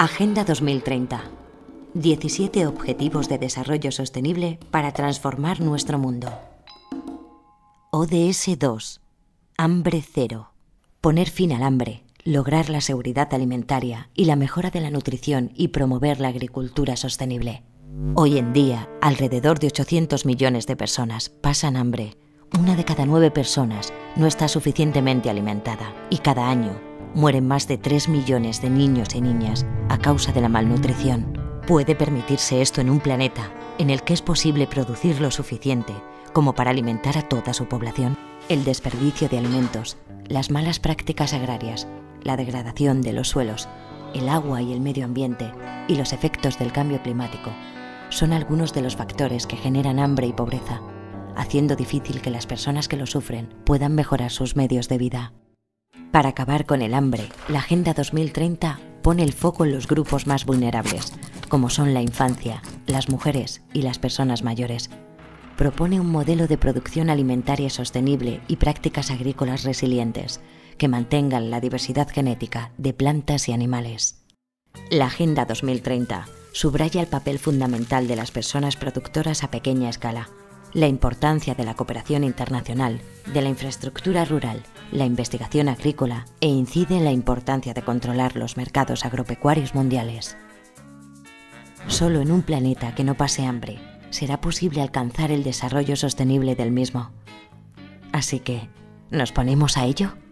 Agenda 2030. 17 Objetivos de Desarrollo Sostenible para transformar nuestro mundo. ODS 2. Hambre cero. Poner fin al hambre, lograr la seguridad alimentaria y la mejora de la nutrición y promover la agricultura sostenible. Hoy en día, alrededor de 800 millones de personas pasan hambre. Una de cada 9 personas no está suficientemente alimentada y cada año mueren más de 3 millones de niños y niñas a causa de la malnutrición. ¿Puede permitirse esto en un planeta en el que es posible producir lo suficiente como para alimentar a toda su población? El desperdicio de alimentos, las malas prácticas agrarias, la degradación de los suelos, el agua y el medio ambiente y los efectos del cambio climático son algunos de los factores que generan hambre y pobreza, haciendo difícil que las personas que lo sufren puedan mejorar sus medios de vida. Para acabar con el hambre, la Agenda 2030 pone el foco en los grupos más vulnerables, como son la infancia, las mujeres y las personas mayores. Propone un modelo de producción alimentaria sostenible y prácticas agrícolas resilientes que mantengan la diversidad genética de plantas y animales. La Agenda 2030 subraya el papel fundamental de las personas productoras a pequeña escala, la importancia de la cooperación internacional, de la infraestructura rural, la investigación agrícola e incide en la importancia de controlar los mercados agropecuarios mundiales. Solo en un planeta que no pase hambre será posible alcanzar el desarrollo sostenible del mismo. Así que, ¿nos ponemos a ello?